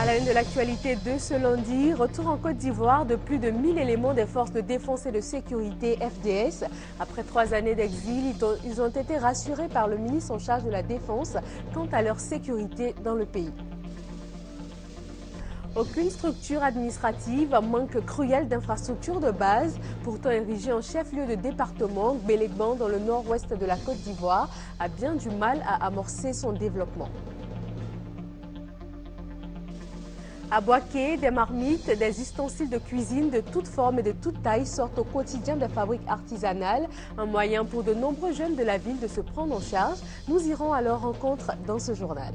À la une de l'actualité de ce lundi, retour en Côte d'Ivoire de plus de 1000 éléments des forces de défense et de sécurité FDS. Après 3 années d'exil, ils ont été rassurés par le ministre en charge de la Défense quant à leur sécurité dans le pays. Aucune structure administrative, manque cruel d'infrastructures de base, pourtant érigée en chef-lieu de département, Gbélégbang dans le nord-ouest de la Côte d'Ivoire, a bien du mal à amorcer son développement. À Boaké, des marmites, des ustensiles de cuisine de toutes formes et de toutes tailles sortent au quotidien des fabriques artisanales, un moyen pour de nombreux jeunes de la ville de se prendre en charge. Nous irons à leur rencontre dans ce journal.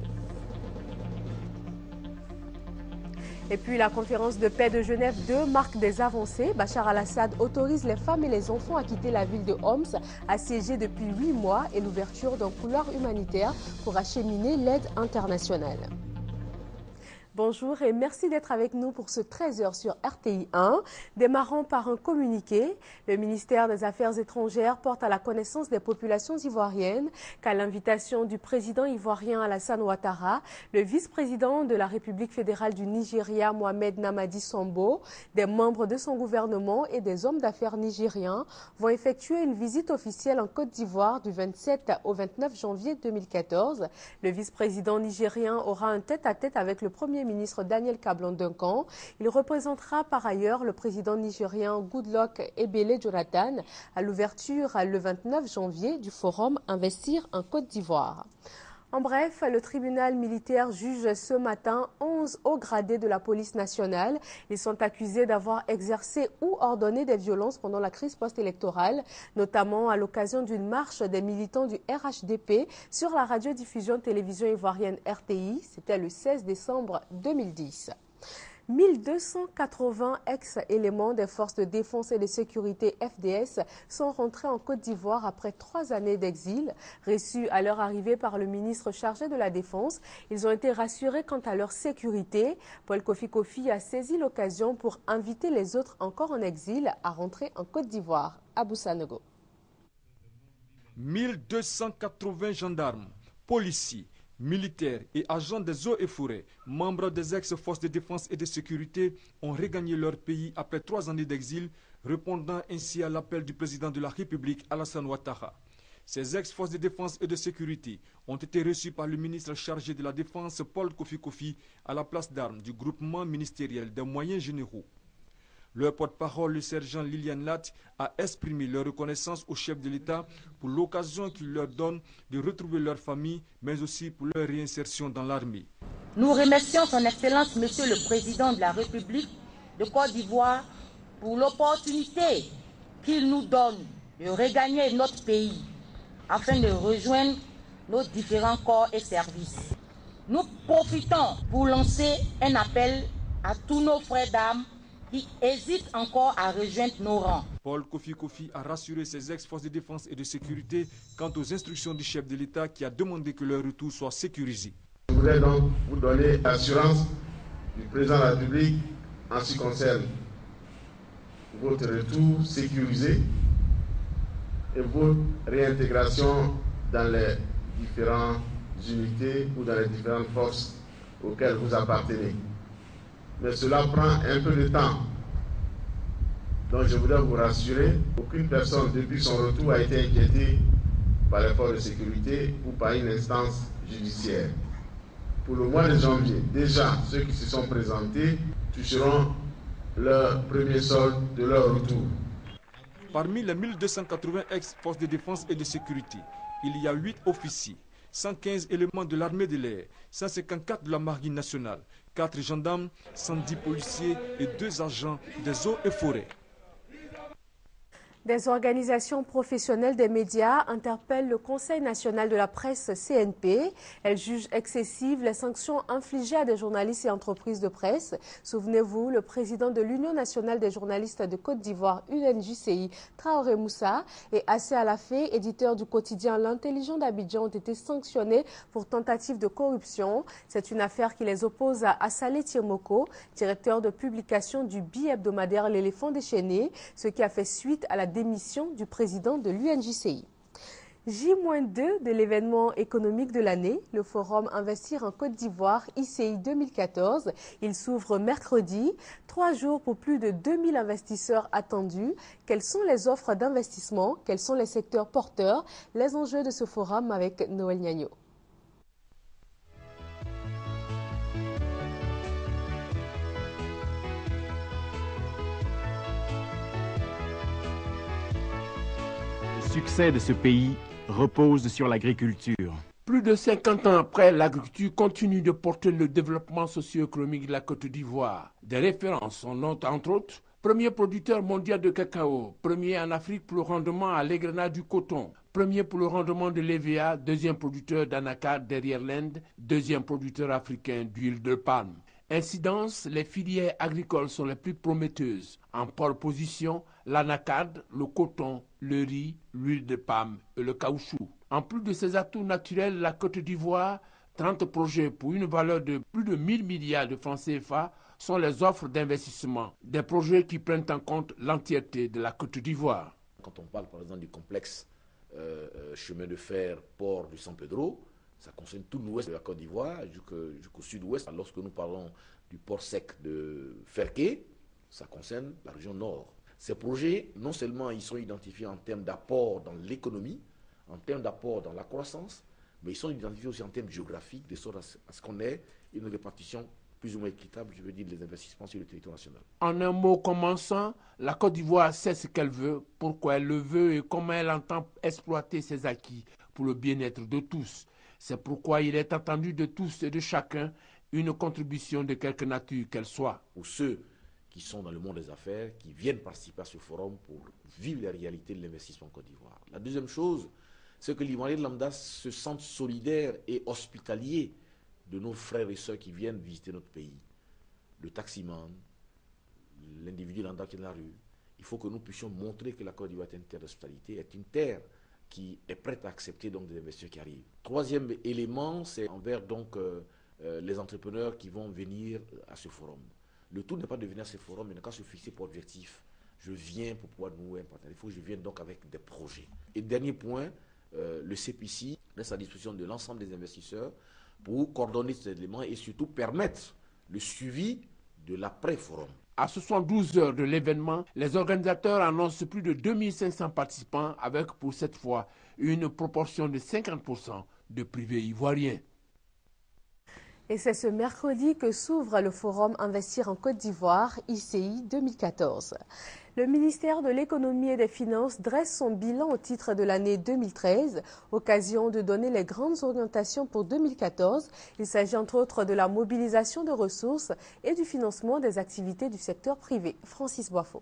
Et puis la conférence de paix de Genève 2 marque des avancées. Bachar al-Assad autorise les femmes et les enfants à quitter la ville de Homs, assiégée depuis 8 mois, et l'ouverture d'un couloir humanitaire pour acheminer l'aide internationale. Bonjour et merci d'être avec nous pour ce 13h sur RTI 1. Démarrons par un communiqué. Le ministère des Affaires étrangères porte à la connaissance des populations ivoiriennes qu'à l'invitation du président ivoirien Alassane Ouattara, le vice-président de la République fédérale du Nigeria Mohamed Namadi Sambo, des membres de son gouvernement et des hommes d'affaires nigériens vont effectuer une visite officielle en Côte d'Ivoire du 27 au 29 janvier 2014. Le vice-président nigérien aura un tête-à-tête avec le premier ministre Daniel Kablan-Duncan. Il représentera par ailleurs le président nigérien Goodluck Ebele Jonathan à l'ouverture le 29 janvier du forum Investir en Côte d'Ivoire. En bref, le tribunal militaire juge ce matin 11 hauts gradés de la police nationale. Ils sont accusés d'avoir exercé ou ordonné des violences pendant la crise post-électorale, notamment à l'occasion d'une marche des militants du RHDP sur la radiodiffusion télévision ivoirienne RTI. C'était le 16 décembre 2010. 1280 ex-éléments des forces de défense et de sécurité FDS sont rentrés en Côte d'Ivoire après 3 années d'exil. Reçus à leur arrivée par le ministre chargé de la Défense, ils ont été rassurés quant à leur sécurité. Paul Kofi Kofi a saisi l'occasion pour inviter les autres encore en exil à rentrer en Côte d'Ivoire. Abou Sanogo. 1280 gendarmes, policiers, militaires et agents des eaux et forêts, membres des ex-forces de défense et de sécurité, ont regagné leur pays après 3 années d'exil, répondant ainsi à l'appel du président de la République, Alassane Ouattara. Ces ex-forces de défense et de sécurité ont été reçus par le ministre chargé de la Défense, Paul Kofi Kofi, à la place d'armes du groupement ministériel des moyens généraux. Leur porte-parole, le sergent Liliane Lat, a exprimé leur reconnaissance au chef de l'État pour l'occasion qu'il leur donne de retrouver leur famille, mais aussi pour leur réinsertion dans l'armée. Nous remercions son Excellence, Monsieur le Président de la République de Côte d'Ivoire, pour l'opportunité qu'il nous donne de regagner notre pays afin de rejoindre nos différents corps et services. Nous profitons pour lancer un appel à tous nos frères d'armes qui hésitent encore à rejoindre nos rangs. Paul Kofi Kofi a rassuré ses ex-forces de défense et de sécurité quant aux instructions du chef de l'État qui a demandé que leur retour soit sécurisé. Je voudrais donc vous donner l'assurance du président de la République en ce qui concerne votre retour sécurisé et votre réintégration dans les différentes unités ou dans les différentes forces auxquelles vous appartenez. Mais cela prend un peu de temps. Donc je voudrais vous rassurer, aucune personne depuis son retour a été inquiétée par les forces de sécurité ou par une instance judiciaire. Pour le mois de janvier, déjà ceux qui se sont présentés toucheront leur premier solde de leur retour. Parmi les 1280 ex-forces de défense et de sécurité, il y a 8 officiers, 115 éléments de l'armée de l'air, 154 de la marine nationale, 4 gendarmes, 110 policiers et 2 agents des eaux et forêts. Des organisations professionnelles des médias interpellent le Conseil national de la presse CNP. Elles jugent excessives les sanctions infligées à des journalistes et entreprises de presse. Souvenez-vous, le président de l'Union nationale des journalistes de Côte d'Ivoire, UNJCI, Traoré Moussa, et Assé Alafé, éditeur du quotidien L'Intelligent d'Abidjan, ont été sanctionnés pour tentative de corruption. C'est une affaire qui les oppose à Assalé Tiemoko, directeur de publication du bi-hebdomadaire L'Éléphant déchaîné, ce qui a fait suite à la démission du président de l'UNJCI. J-2 de l'événement économique de l'année, le Forum Investir en Côte d'Ivoire ICI 2014. Il s'ouvre mercredi. 3 jours pour plus de 2000 investisseurs attendus. Quelles sont les offres d'investissement? Quels sont les secteurs porteurs? Les enjeux de ce forum avec Noël Niagno. Le succès de ce pays repose sur l'agriculture. Plus de 50 ans après, l'agriculture continue de porter le développement socio-économique de la Côte d'Ivoire. Des références sont notes entre autres. Premier producteur mondial de cacao, premier en Afrique pour le rendement à l'égrenat du coton, premier pour le rendement de l'EVA, deuxième producteur d'anacarde derrière l'Inde, deuxième producteur africain d'huile de palme. Incidence, les filières agricoles sont les plus prometteuses. En pole position, l'anacarde, le coton, le riz, l'huile de palme et le caoutchouc. En plus de ces atouts naturels, la Côte d'Ivoire, 30 projets pour une valeur de plus de 1000 milliards de francs CFA sont les offres d'investissement. Des projets qui prennent en compte l'entièreté de la Côte d'Ivoire. Quand on parle par exemple du complexe chemin de fer port du San Pedro, ça concerne tout l'ouest de la Côte d'Ivoire jusqu'au sud-ouest. Lorsque nous parlons du port sec de Ferké, ça concerne la région nord. Ces projets, non seulement ils sont identifiés en termes d'apport dans l'économie, en termes d'apport dans la croissance, mais ils sont identifiés aussi en termes géographiques, de sorte à ce qu'on ait une répartition plus ou moins équitable, je veux dire, des investissements sur le territoire national. En un mot commençant, la Côte d'Ivoire sait ce qu'elle veut, pourquoi elle le veut et comment elle entend exploiter ses acquis pour le bien-être de tous. C'est pourquoi il est attendu de tous et de chacun une contribution de quelque nature qu'elle soit. Pour ceux qui sont dans le monde des affaires, qui viennent participer à ce forum pour vivre la réalité de l'investissement en Côte d'Ivoire. La deuxième chose, c'est que l'Ivoirien lambda se sentent solidaires et hospitaliers de nos frères et sœurs qui viennent visiter notre pays. Le taximan, l'individu lambda qui est dans la rue. Il faut que nous puissions montrer que la Côte d'Ivoire est une terre d'hospitalité, est une terre qui est prête à accepter donc des investisseurs qui arrivent. Troisième élément, c'est envers donc les entrepreneurs qui vont venir à ce forum. Le tout n'est pas de venir à ce forum, mais n'a qu'à se fixer pour objectif. Je viens pour pouvoir nouer un partenariat. Il faut que je vienne donc avec des projets. Et dernier point, le CPC laisse à disposition de l'ensemble des investisseurs pour coordonner ces éléments et surtout permettre le suivi de l'après-forum. À 72 heures de l'événement, les organisateurs annoncent plus de 2500 participants avec pour cette fois une proportion de 50% de privés ivoiriens. Et c'est ce mercredi que s'ouvre le forum Investir en Côte d'Ivoire ICI 2014. Le ministère de l'Économie et des Finances dresse son bilan au titre de l'année 2013, occasion de donner les grandes orientations pour 2014. Il s'agit entre autres de la mobilisation de ressources et du financement des activités du secteur privé. Francis Boifo.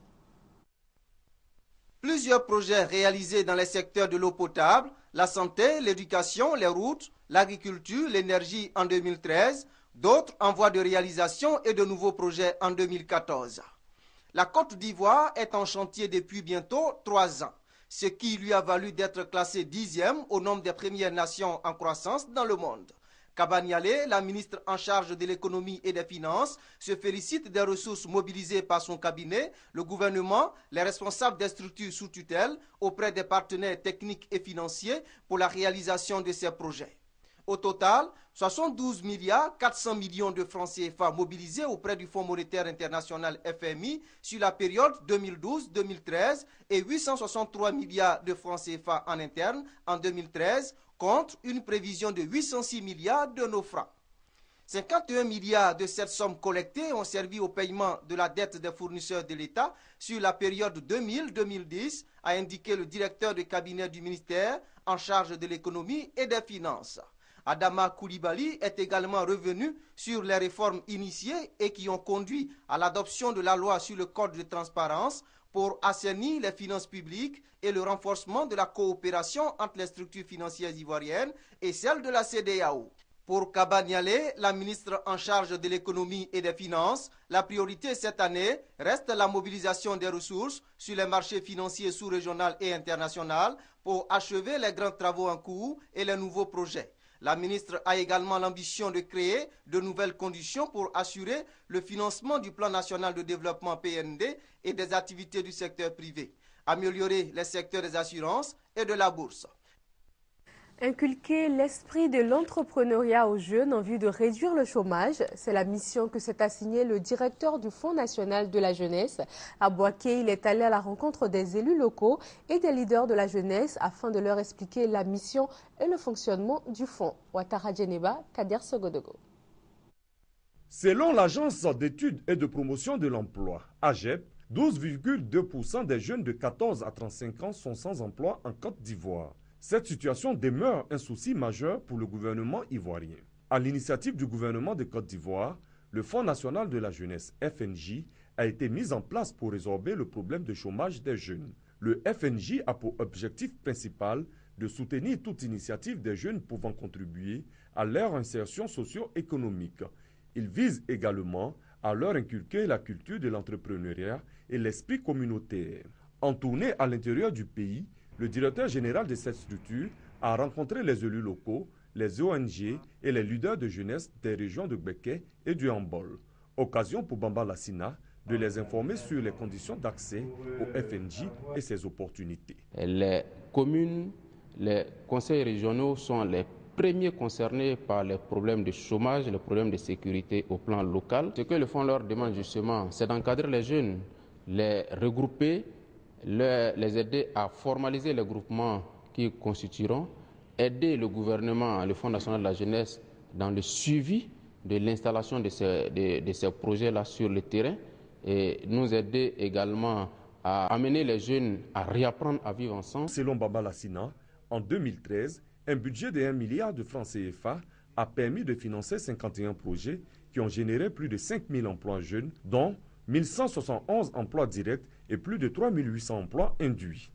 Plusieurs projets réalisés dans les secteurs de l'eau potable, la santé, l'éducation, les routes, l'agriculture, l'énergie en 2013, d'autres en voie de réalisation et de nouveaux projets en 2014. La Côte d'Ivoire est en chantier depuis bientôt 3 ans, ce qui lui a valu d'être classée 10e au nombre des premières nations en croissance dans le monde. Kaba Nialé, la ministre en charge de l'économie et des finances, se félicite des ressources mobilisées par son cabinet, le gouvernement, les responsables des structures sous tutelle, auprès des partenaires techniques et financiers pour la réalisation de ces projets. Au total, 72 milliards 400 millions de francs CFA mobilisés auprès du Fonds monétaire international FMI sur la période 2012-2013 et 863 milliards de francs CFA en interne en 2013 contre une prévision de 806 milliards de nos francs. 51 milliards de cette somme collectée ont servi au paiement de la dette des fournisseurs de l'État sur la période 2000-2010, a indiqué le directeur de cabinet du ministère en charge de l'économie et des finances. Adama Koulibaly est également revenu sur les réformes initiées et qui ont conduit à l'adoption de la loi sur le code de transparence pour assainir les finances publiques et le renforcement de la coopération entre les structures financières ivoiriennes et celles de la CEDEAO. Pour Kaba Nialé, la ministre en charge de l'économie et des finances, la priorité cette année reste la mobilisation des ressources sur les marchés financiers sous-régionaux et internationaux pour achever les grands travaux en cours et les nouveaux projets. La ministre a également l'ambition de créer de nouvelles conditions pour assurer le financement du plan national de développement PND et des activités du secteur privé, améliorer les secteurs des assurances et de la bourse. Inculquer l'esprit de l'entrepreneuriat aux jeunes en vue de réduire le chômage, c'est la mission que s'est assignée le directeur du Fonds national de la jeunesse. À Boaké, il est allé à la rencontre des élus locaux et des leaders de la jeunesse afin de leur expliquer la mission et le fonctionnement du fonds. Ouattara Djeneba, Kader Sogodogo. Selon l'Agence d'études et de promotion de l'emploi, AGEP, 12,2% des jeunes de 14 à 35 ans sont sans emploi en Côte d'Ivoire. Cette situation demeure un souci majeur pour le gouvernement ivoirien. À l'initiative du gouvernement de Côte d'Ivoire, le Fonds national de la jeunesse, FNJ, a été mis en place pour résorber le problème de chômage des jeunes. Le FNJ a pour objectif principal de soutenir toute initiative des jeunes pouvant contribuer à leur insertion socio-économique. Il vise également à leur inculquer la culture de l'entrepreneuriat et l'esprit communautaire. En tournée à l'intérieur du pays, le directeur général de cette structure a rencontré les élus locaux, les ONG et les leaders de jeunesse des régions de Beké et du Hambol. Occasion pour Bamba Lassina de les informer sur les conditions d'accès au FNJ et ses opportunités. Les communes, les conseils régionaux sont les premiers concernés par les problèmes de chômage, les problèmes de sécurité au plan local. Ce que le fonds leur demande justement, c'est d'encadrer les jeunes, les regrouper, les aider à formaliser les groupements qui constitueront, aider le gouvernement, le Fonds national de la jeunesse dans le suivi de l'installation de ces projets-là sur le terrain et nous aider également à amener les jeunes à réapprendre à vivre ensemble. Selon Baba Lassina, en 2013, un budget de 1 milliard de francs CFA a permis de financer 51 projets qui ont généré plus de 5 000 emplois jeunes, dont 1171 emplois directs et plus de 3 800 emplois induits.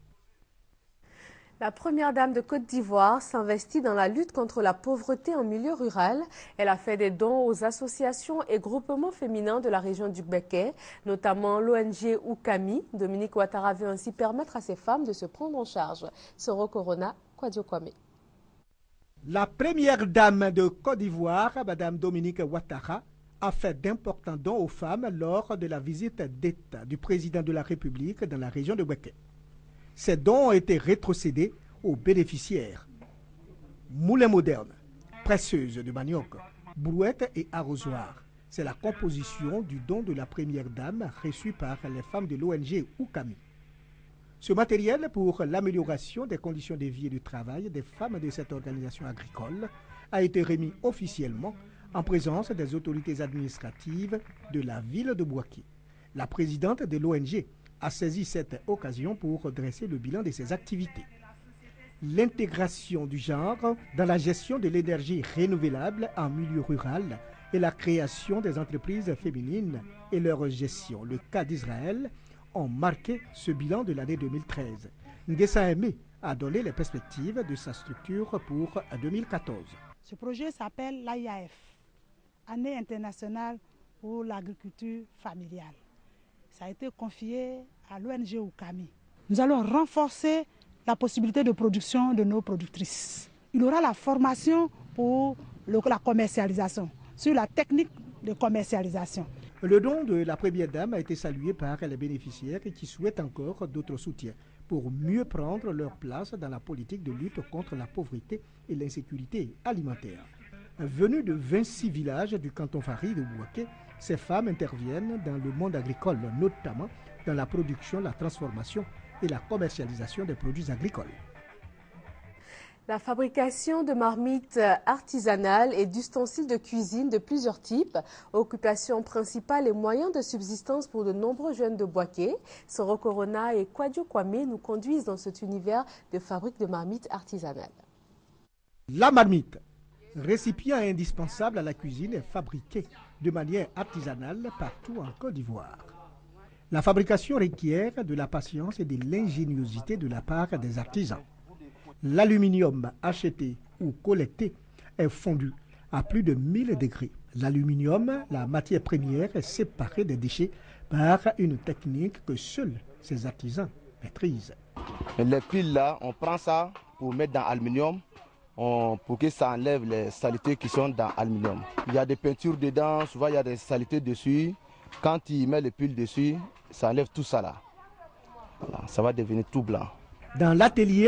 La première dame de Côte d'Ivoire s'investit dans la lutte contre la pauvreté en milieu rural. Elle a fait des dons aux associations et groupements féminins de la région du Beké, notamment l'ONG Oukami. Dominique Ouattara veut ainsi permettre à ces femmes de se prendre en charge. Soro Corona, Kwadio Kwame. La première dame de Côte d'Ivoire, Mme Dominique Ouattara, a fait d'importants dons aux femmes lors de la visite d'État du président de la République dans la région de Beké. Ces dons ont été rétrocédés aux bénéficiaires. Moulins modernes, presseuses de manioc, brouettes et arrosoirs. C'est la composition du don de la première dame reçu par les femmes de l'ONG Oukami. Ce matériel pour l'amélioration des conditions de vie et de travail des femmes de cette organisation agricole a été remis officiellement en présence des autorités administratives de la ville de Boaké. La présidente de l'ONG a saisi cette occasion pour dresser le bilan de ses activités. L'intégration du genre dans la gestion de l'énergie renouvelable en milieu rural et la création des entreprises féminines et leur gestion, le cas d'Israël, ont marqué ce bilan de l'année 2013. Ndessa Aimé a donné les perspectives de sa structure pour 2014. Ce projet s'appelle l'AIAF, Année internationale pour l'agriculture familiale. Ça a été confié à l'ONG Oukami. Nous allons renforcer la possibilité de production de nos productrices. Il y aura la formation pour la commercialisation, sur la technique de commercialisation. Le don de la première dame a été salué par les bénéficiaires qui souhaitent encore d'autres soutiens pour mieux prendre leur place dans la politique de lutte contre la pauvreté et l'insécurité alimentaire. Venues de 26 villages du canton Fari de Boaké, ces femmes interviennent dans le monde agricole, notamment dans la production, la transformation et la commercialisation des produits agricoles. La fabrication de marmites artisanales et d'ustensiles de cuisine de plusieurs types, occupation principale et moyen de subsistance pour de nombreux jeunes de Boaké. Soro Corona et Kwadio Kwame nous conduisent dans cet univers de fabrique de marmites artisanales. La marmite, récipient indispensable à la cuisine, est fabriquée de manière artisanale partout en Côte d'Ivoire. La fabrication requiert de la patience et de l'ingéniosité de la part des artisans. L'aluminium acheté ou collecté est fondu à plus de 1000 degrés. L'aluminium, la matière première, est séparée des déchets par une technique que seuls ces artisans maîtrisent. Les piles là, on prend ça pour mettre dans l'aluminium pour que ça enlève les saletés qui sont dans l'aluminium. Il y a des peintures dedans, souvent il y a des saletés dessus. Quand il met les piles dessus, ça enlève tout ça là. Voilà, ça va devenir tout blanc. Dans l'atelier,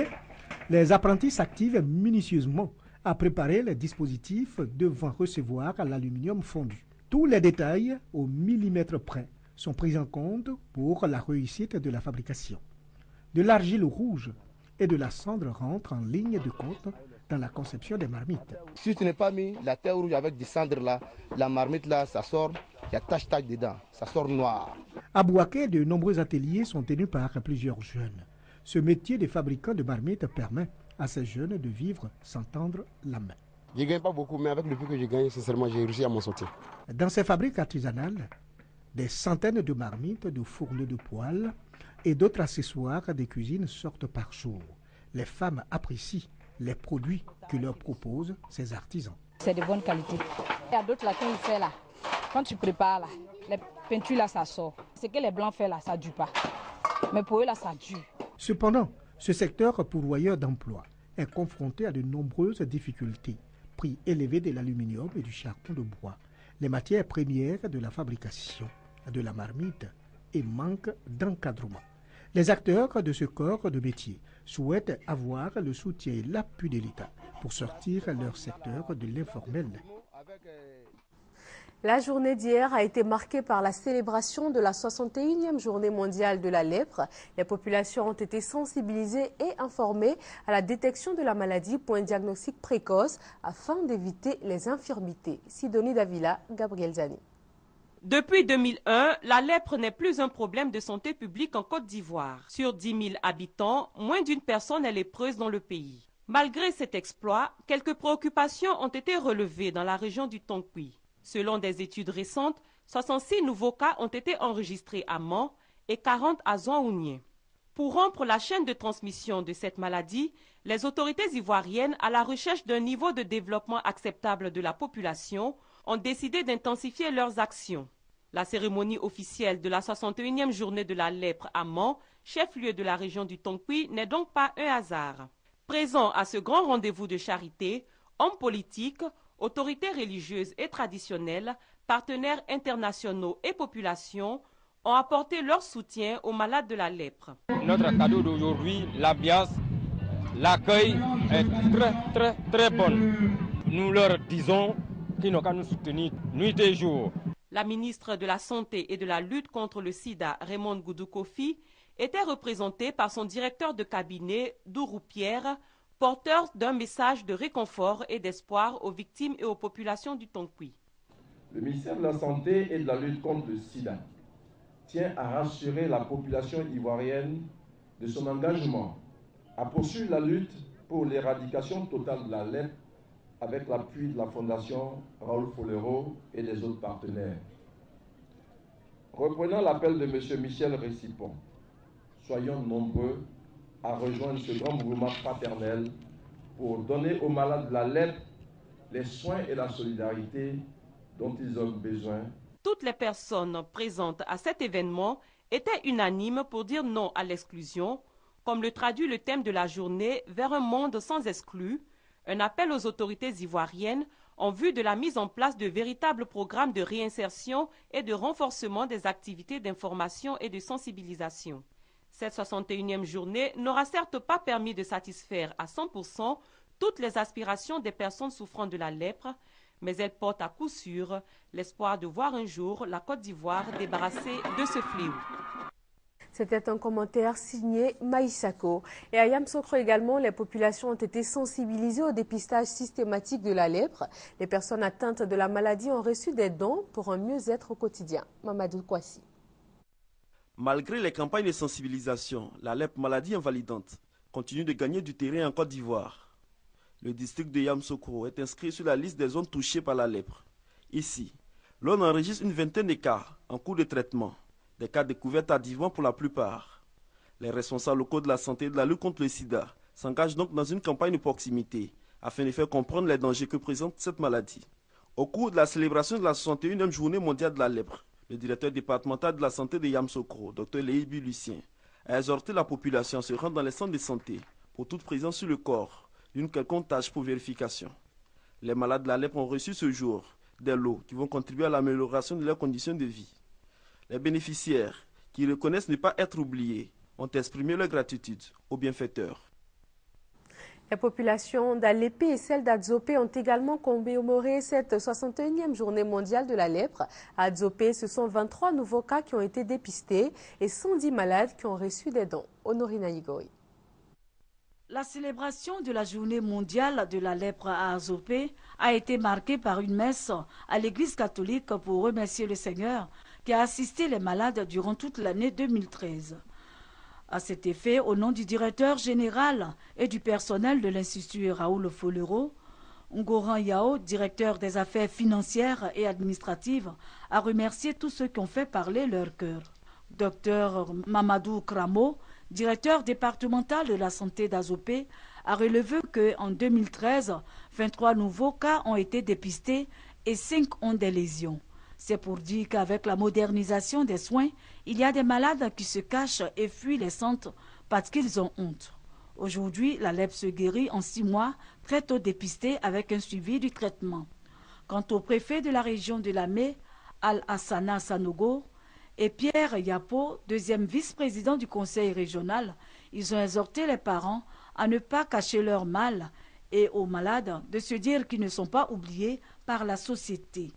Les apprentis s'activent minutieusement à préparer les dispositifs devant recevoir l'aluminium fondu. Tous les détails au millimètre près sont pris en compte pour la réussite de la fabrication. De l'argile rouge et de la cendre rentrent en ligne de compte dans la conception des marmites. Si tu n'es pas mis la terre rouge avec du cendre là, la marmite là, ça sort, il y a tache dedans, ça sort noir. À Bouaké, de nombreux ateliers sont tenus par plusieurs jeunes. Ce métier de fabricant de marmites permet à ces jeunes de vivre sans tendre la main. Je ne gagne pas beaucoup, mais avec le peu que je gagne, sincèrement, j'ai réussi à m'en sortir. Dans ces fabriques artisanales, des centaines de marmites, de fourneaux de poêle et d'autres accessoires de cuisine sortent par jour. Les femmes apprécient les produits que leur proposent ces artisans. C'est de bonne qualité. Il y a d'autres là quand il fait là. Quand tu prépares là, les peintures là ça sort. Ce que les blancs font là, ça ne dure pas. Mais pour eux là, ça dure. Cependant, ce secteur pourvoyeur d'emplois est confronté à de nombreuses difficultés. Prix élevé de l'aluminium et du charbon de bois, les matières premières de la fabrication de la marmite et manque d'encadrement. Les acteurs de ce corps de métier souhaitent avoir le soutien et l'appui de l'État pour sortir leur secteur de l'informel. La journée d'hier a été marquée par la célébration de la 61e journée mondiale de la lèpre. Les populations ont été sensibilisées et informées à la détection de la maladie pour un diagnostic précoce afin d'éviter les infirmités. Sidonie Davila, Gabriel Zani. Depuis 2001, la lèpre n'est plus un problème de santé publique en Côte d'Ivoire. Sur 10 000 habitants, moins d'une personne est lépreuse dans le pays. Malgré cet exploit, quelques préoccupations ont été relevées dans la région du Tonkui. Selon des études récentes, 66 nouveaux cas ont été enregistrés à Man et 40 à Zouaounié. Pour rompre la chaîne de transmission de cette maladie, les autorités ivoiriennes, à la recherche d'un niveau de développement acceptable de la population, ont décidé d'intensifier leurs actions. La cérémonie officielle de la 61e journée de la lèpre à Man, chef-lieu de la région du Tonkui, n'est donc pas un hasard. Présents à ce grand rendez-vous de charité, hommes politiques, autorités religieuses et traditionnelles, partenaires internationaux et populations ont apporté leur soutien aux malades de la lèpre. Notre cadeau d'aujourd'hui, l'ambiance, l'accueil est très bonne. Nous leur disons qu'ils n'ont qu'à nous soutenir nuit et jour. La ministre de la Santé et de la lutte contre le sida, Raymond Goudou-Kofi, était représentée par son directeur de cabinet, Dourou Pierre, porteur d'un message de réconfort et d'espoir aux victimes et aux populations du Tonkui. Le ministère de la Santé et de la lutte contre le sida tient à rassurer la population ivoirienne de son engagement à poursuivre la lutte pour l'éradication totale de la lèpre avec l'appui de la Fondation Raoul Folero et des autres partenaires. Reprenant l'appel de M. Michel Récipon, soyons nombreux à rejoindre ce grand mouvement fraternel pour donner aux malades de la lèpre les soins et la solidarité dont ils ont besoin. Toutes les personnes présentes à cet événement étaient unanimes pour dire non à l'exclusion, comme le traduit le thème de la journée vers un monde sans exclus, un appel aux autorités ivoiriennes en vue de la mise en place de véritables programmes de réinsertion et de renforcement des activités d'information et de sensibilisation. Cette 61e journée n'aura certes pas permis de satisfaire à 100% toutes les aspirations des personnes souffrant de la lèpre, mais elle porte à coup sûr l'espoir de voir un jour la Côte d'Ivoire débarrassée de ce fléau. C'était un commentaire signé Maïsako. Et à Yamoussoukro également, les populations ont été sensibilisées au dépistage systématique de la lèpre. Les personnes atteintes de la maladie ont reçu des dons pour un mieux-être au quotidien. Mamadou Kouassi. Malgré les campagnes de sensibilisation, la lèpre, maladie invalidante, continue de gagner du terrain en Côte d'Ivoire. Le district de Yamoussoukro est inscrit sur la liste des zones touchées par la lèpre. Ici, l'on enregistre une vingtaine de cas en cours de traitement, des cas découverts tardivement pour la plupart. Les responsables locaux de la santé et de la lutte contre le sida s'engagent donc dans une campagne de proximité afin de faire comprendre les dangers que présente cette maladie. Au cours de la célébration de la 61e journée mondiale de la lèpre, le directeur départemental de la santé de Yamoussoukro, Dr Léibi Lucien, a exhorté la population à se rendre dans les centres de santé pour toute présence sur le corps d'une quelconque tâche pour vérification. Les malades de la lèpre ont reçu ce jour des lots qui vont contribuer à l'amélioration de leurs conditions de vie. Les bénéficiaires, qui reconnaissent ne pas être oubliés, ont exprimé leur gratitude aux bienfaiteurs. Les populations d'Alépé et celles d'Adzopé ont également commémoré cette 61e journée mondiale de la lèpre. À Adzopé, ce sont 23 nouveaux cas qui ont été dépistés et 110 malades qui ont reçu des dons. Honorina Igori. La célébration de la journée mondiale de la lèpre à Adzopé a été marquée par une messe à l'église catholique pour remercier le Seigneur qui a assisté les malades durant toute l'année 2013. À cet effet, au nom du directeur général et du personnel de l'Institut Raoul Folero, Ngoran Yao, directeur des affaires financières et administratives, a remercié tous ceux qui ont fait parler leur cœur. Dr Mamadou Kramo, directeur départemental de la santé d'Adzopé, a relevé qu'en 2013, 23 nouveaux cas ont été dépistés et 5 ont des lésions. C'est pour dire qu'avec la modernisation des soins, il y a des malades qui se cachent et fuient les centres parce qu'ils ont honte. Aujourd'hui, la lèpre se guérit en 6 mois, très tôt dépistée avec un suivi du traitement. Quant au préfet de la région de Lamé, Al-Hassana Sanogo, et Pierre Yapo, deuxième vice-président du conseil régional, ils ont exhorté les parents à ne pas cacher leur mal et aux malades de se dire qu'ils ne sont pas oubliés par la société.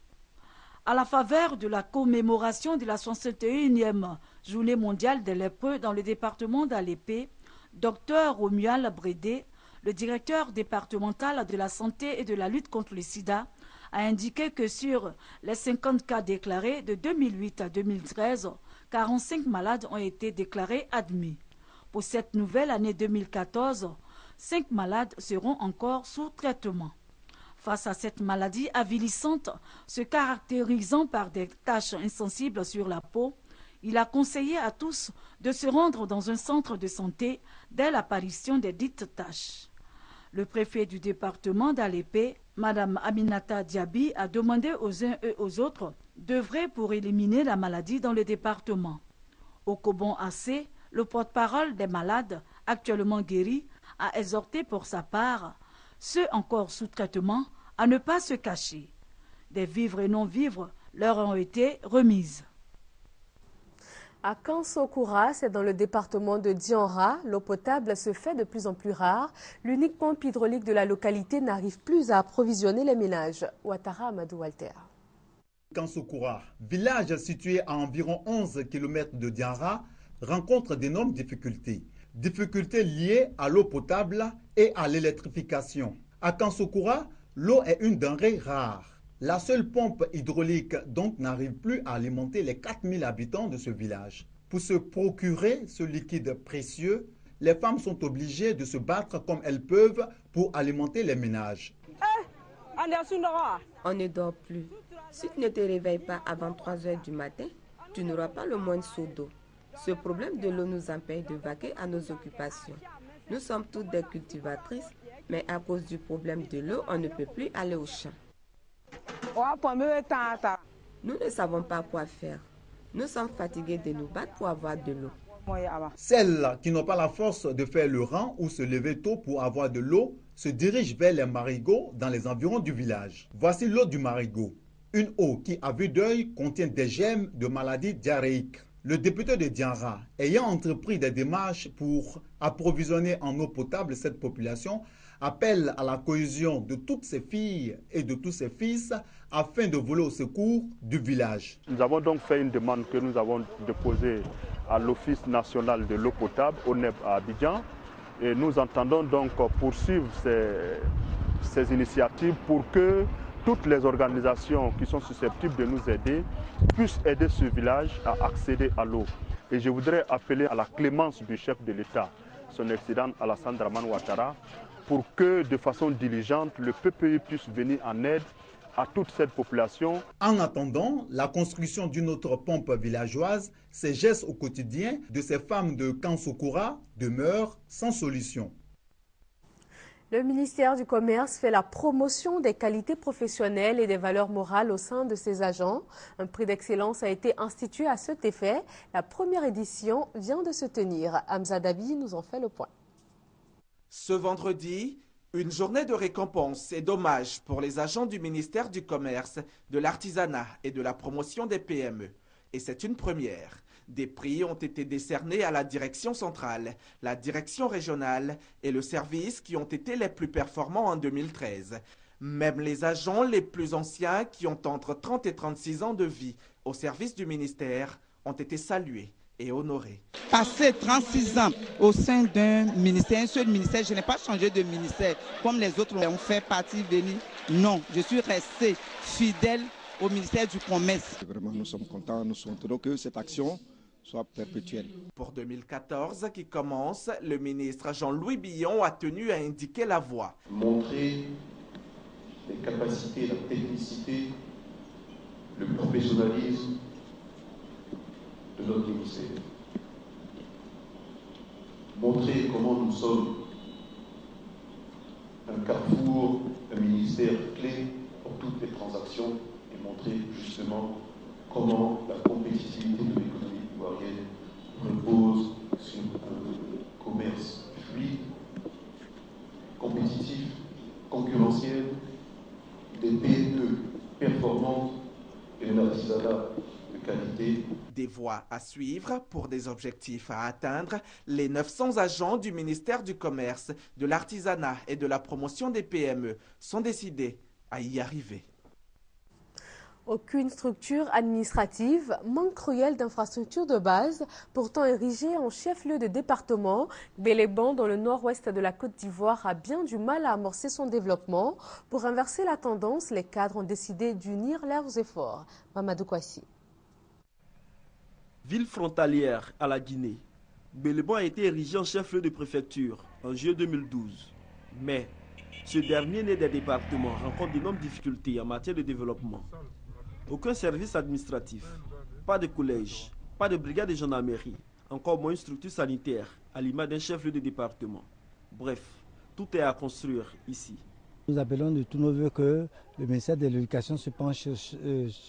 À la faveur de la commémoration de la 61e journée mondiale des lépreux dans le département d'Alépé, Dr Romuald Brédé, le directeur départemental de la santé et de la lutte contre le sida, a indiqué que sur les 50 cas déclarés de 2008 à 2013, 45 malades ont été déclarés admis. Pour cette nouvelle année 2014, 5 malades seront encore sous traitement. Face à cette maladie avilissante, se caractérisant par des taches insensibles sur la peau, il a conseillé à tous de se rendre dans un centre de santé dès l'apparition des dites taches. Le préfet du département d'Alépé, Mme Aminata Diaby, a demandé aux uns et aux autres d'œuvrer pour éliminer la maladie dans le département. Okobon Assé, le porte-parole des malades actuellement guéris, a exhorté pour sa part ceux encore sous traitement à ne pas se cacher. Des vivres et non-vivres leur ont été remises. À Kansokura, c'est dans le département de Dianra, l'eau potable se fait de plus en plus rare. L'unique pompe hydraulique de la localité n'arrive plus à approvisionner les ménages. Ouattara Amadou Walter. Kansokura, village situé à environ 11 km de Dianra, rencontre d'énormes difficultés. Difficultés liées à l'eau potable et à l'électrification. À Kansokura, l'eau est une denrée rare. La seule pompe hydraulique donc n'arrive plus à alimenter les 4000 habitants de ce village. Pour se procurer ce liquide précieux, les femmes sont obligées de se battre comme elles peuvent pour alimenter les ménages. On ne dort plus. Si tu ne te réveilles pas avant 3 h du matin, tu n'auras pas le moindre seau d'eau. Ce problème de l'eau nous empêche de vaquer à nos occupations. Nous sommes toutes des cultivatrices, mais à cause du problème de l'eau, on ne peut plus aller au champ. Nous ne savons pas quoi faire. Nous sommes fatigués de nous battre pour avoir de l'eau. Celles qui n'ont pas la force de faire le rang ou se lever tôt pour avoir de l'eau se dirigent vers les marigots dans les environs du village. Voici l'eau du marigot. Une eau qui, à vue d'œil, contient des germes de maladies diarrhéiques. Le député de Dianra, ayant entrepris des démarches pour approvisionner en eau potable cette population, appelle à la cohésion de toutes ses filles et de tous ses fils afin de voler au secours du village. Nous avons donc fait une demande que nous avons déposée à l'Office national de l'eau potable, ONEP à Abidjan, et nous entendons donc poursuivre ces initiatives pour que toutes les organisations qui sont susceptibles de nous aider puissent aider ce village à accéder à l'eau. Et je voudrais appeler à la clémence du chef de l'État, son excellence Alassane Dramane Ouattara, pour que de façon diligente, le PPI puisse venir en aide à toute cette population. En attendant la construction d'une autre pompe villageoise, ces gestes au quotidien de ces femmes de Kansokura demeurent sans solution. Le ministère du Commerce fait la promotion des qualités professionnelles et des valeurs morales au sein de ses agents. Un prix d'excellence a été institué à cet effet. La première édition vient de se tenir. Hamza Dabi nous en fait le point. Ce vendredi, une journée de récompense et d'hommage pour les agents du ministère du Commerce, de l'Artisanat et de la promotion des PME. Et c'est une première. Des prix ont été décernés à la direction centrale, la direction régionale et le service qui ont été les plus performants en 2013. Même les agents les plus anciens qui ont entre 30 et 36 ans de vie au service du ministère ont été salués et honorés. Passer 36 ans au sein d'un ministère, un seul ministère, je n'ai pas changé de ministère comme les autres ont fait partie venir. Non, je suis resté fidèle au ministère du Commerce. Vraiment, nous sommes contents, nous souhaitons que cette action soit perpétuelle. Pour 2014 qui commence, le ministre Jean-Louis Billon a tenu à indiquer la voie. Montrer les capacités, la technicité, le professionnalisme de notre ministère. Montrer comment nous sommes un carrefour, un ministère clé pour toutes les transactions et montrer justement comment la compétitivité de l'économie ivoirienne repose sur un commerce fluide, compétitif, concurrentiel, des PME performantes et un artisanat de qualité. Des voies à suivre pour des objectifs à atteindre. Les 900 agents du ministère du Commerce, de l'Artisanat et de la promotion des PME sont décidés à y arriver. Aucune structure administrative, manque cruel d'infrastructures de base, pourtant érigée en chef-lieu de département. Gbeleban, dans le nord-ouest de la Côte d'Ivoire, a bien du mal à amorcer son développement. Pour inverser la tendance, les cadres ont décidé d'unir leurs efforts. Mamadou Kouassi. Ville frontalière à la Guinée, Gbeleban a été érigé en chef-lieu de préfecture en juillet 2012. Mais ce dernier né des départements rencontre d'énormes difficultés en matière de développement. Aucun service administratif, pas de collège, pas de brigade de gendarmerie, encore moins une structure sanitaire à l'image d'un chef-lieu de département. Bref, tout est à construire ici. Nous appelons de tous nos voeux que le ministère de l'Éducation se penche sur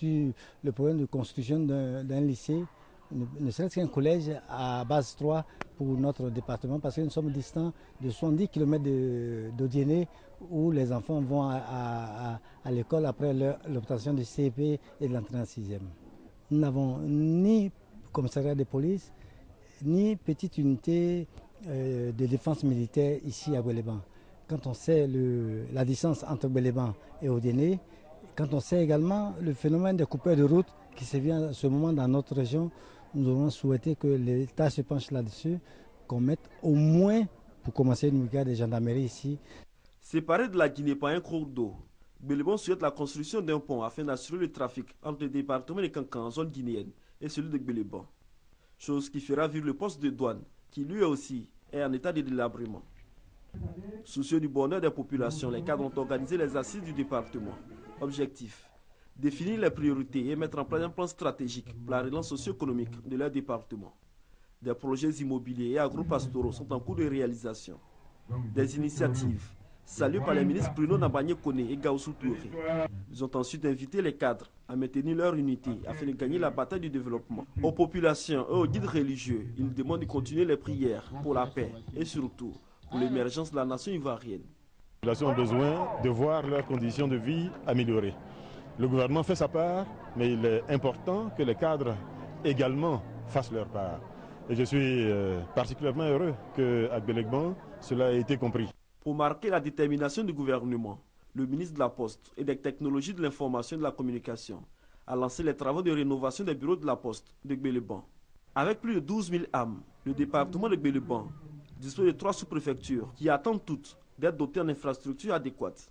le problème de construction d'un lycée, ne serait-ce qu'un collège à base 3 pour notre département, parce que nous sommes distants de 70 km d'Odiéné, où les enfants vont à l'école après l'obtention du CP et de l'entrée en 6e. Nous n'avons ni commissariat de police, ni petite unité de défense militaire ici à Gbeleban. Quand on sait la distance entre Gbeleban et Odiéné, quand on sait également le phénomène des coupeurs de route qui se vient à ce moment dans notre région, nous aurons souhaité que l'État se penche là-dessus, qu'on mette au moins, pour commencer, une brigade de gendarmerie ici. Séparé de la Guinée par un cours d'eau, Gbeleban souhaite la construction d'un pont afin d'assurer le trafic entre le département de Kankan en zone guinéenne et celui de Gbeleban. Chose qui fera vivre le poste de douane, qui lui aussi est en état de délabrement. Soucieux du bonheur des populations, les cadres ont organisé les assises du département. Objectif: définir les priorités et mettre en place un plan stratégique pour la relance socio-économique de leur département. Des projets immobiliers et agro-pastoraux sont en cours de réalisation. Des initiatives saluées par les ministres Bruno Nabagné-Koné et Gaoussou Touré. Ils ont ensuite invité les cadres à maintenir leur unité afin de gagner la bataille du développement. Aux populations et aux guides religieux, ils demandent de continuer les prières pour la paix et surtout pour l'émergence de la nation ivoirienne. Les populations ont besoin de voir leurs conditions de vie améliorées. Le gouvernement fait sa part, mais il est important que les cadres également fassent leur part. Et je suis particulièrement heureux qu'à Gbeleban, cela ait été compris. Pour marquer la détermination du gouvernement, le ministre de la Poste et des technologies de l'information et de la communication a lancé les travaux de rénovation des bureaux de la Poste de Gbeleban. Avec plus de 12 000 âmes, le département de Gbeleban dispose de 3 sous-préfectures qui attendent toutes d'être dotées en infrastructures adéquates.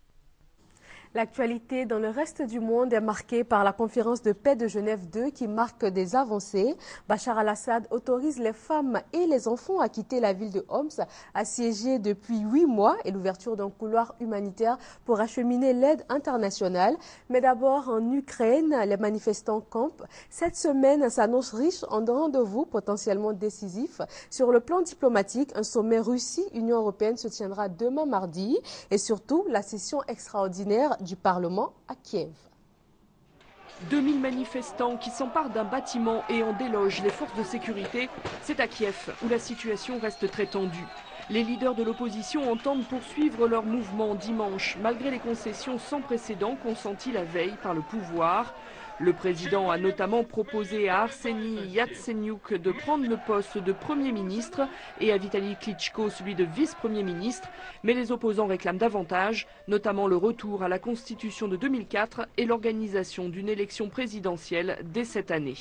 L'actualité dans le reste du monde est marquée par la conférence de paix de Genève II qui marque des avancées. Bachar al-Assad autorise les femmes et les enfants à quitter la ville de Homs, assiégée depuis 8 mois, et l'ouverture d'un couloir humanitaire pour acheminer l'aide internationale. Mais d'abord en Ukraine, les manifestants campent. Cette semaine s'annonce riche en rendez-vous potentiellement décisifs. Sur le plan diplomatique, un sommet Russie-Union européenne se tiendra demain mardi et surtout la session extraordinaire du Parlement à Kiev. 2000 manifestants qui s'emparent d'un bâtiment et en délogent les forces de sécurité. C'est à Kiev où la situation reste très tendue. Les leaders de l'opposition entendent poursuivre leur mouvement dimanche, malgré les concessions sans précédent consenties la veille par le pouvoir. Le président a notamment proposé à Arseniy Yatsenyuk de prendre le poste de Premier ministre et à Vitali Klitschko celui de vice-premier ministre. Mais les opposants réclament davantage, notamment le retour à la Constitution de 2004 et l'organisation d'une élection présidentielle dès cette année.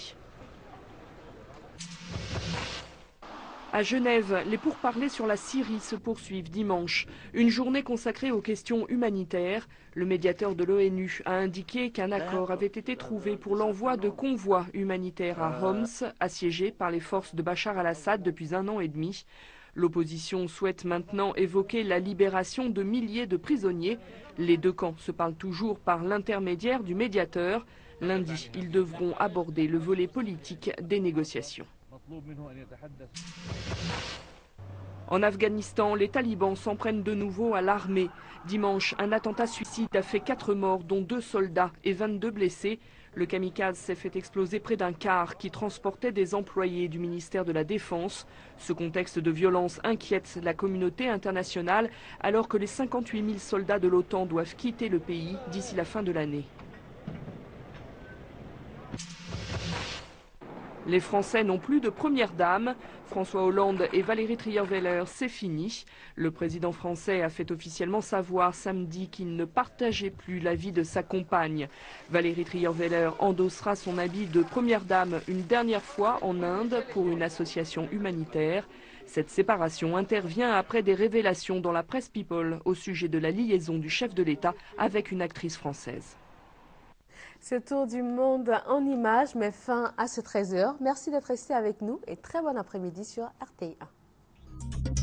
À Genève, les pourparlers sur la Syrie se poursuivent dimanche. Une journée consacrée aux questions humanitaires. Le médiateur de l'ONU a indiqué qu'un accord avait été trouvé pour l'envoi de convois humanitaires à Homs, assiégé par les forces de Bachar al-Assad depuis 1 an et demi. L'opposition souhaite maintenant évoquer la libération de milliers de prisonniers. Les deux camps se parlent toujours par l'intermédiaire du médiateur. Lundi, ils devront aborder le volet politique des négociations. En Afghanistan, les talibans s'en prennent de nouveau à l'armée. Dimanche, un attentat suicide a fait 4 morts, dont 2 soldats et 22 blessés. Le kamikaze s'est fait exploser près d'un car qui transportait des employés du ministère de la Défense. Ce contexte de violence inquiète la communauté internationale alors que les 58 000 soldats de l'OTAN doivent quitter le pays d'ici la fin de l'année. Les Français n'ont plus de première dame. François Hollande et Valérie Trierweiler, c'est fini. Le président français a fait officiellement savoir samedi qu'il ne partageait plus l'avis de sa compagne. Valérie Trierweiler endossera son habit de première dame une dernière fois en Inde pour une association humanitaire. Cette séparation intervient après des révélations dans la presse People au sujet de la liaison du chef de l'État avec une actrice française. Ce tour du monde en images met fin à ce 13h. Merci d'être resté avec nous et très bon après-midi sur RTI1.